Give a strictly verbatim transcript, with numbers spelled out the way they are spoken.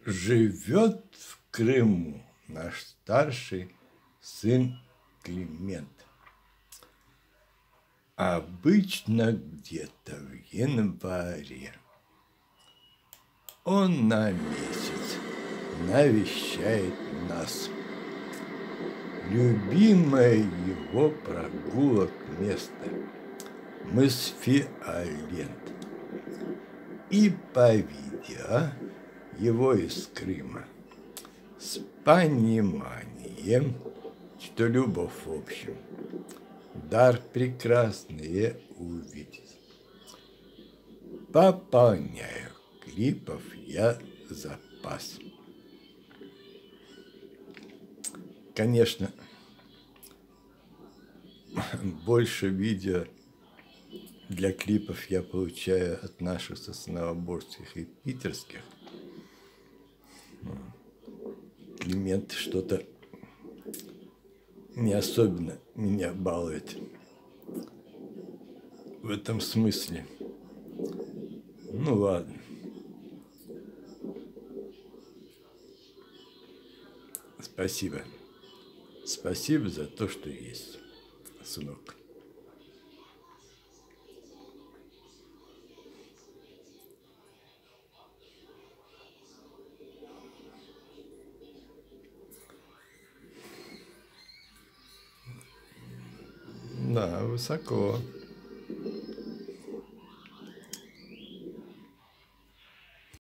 Живет в Крыму наш старший сын Климент. Обычно где-то в январе он на месяц навещает нас. Любимое его прогулок место — мыс Фиолент. И, повидя его из Крыма с пониманием, что любовь в общем, дар прекрасный увидеть, пополняю клипов я запас. Конечно, больше видео для клипов я получаю от наших сосновоборских и питерских. Климент что-то не особенно меня балует в этом смысле. Ну ладно. Спасибо. Спасибо за то, что есть, сынок. Да, высоко.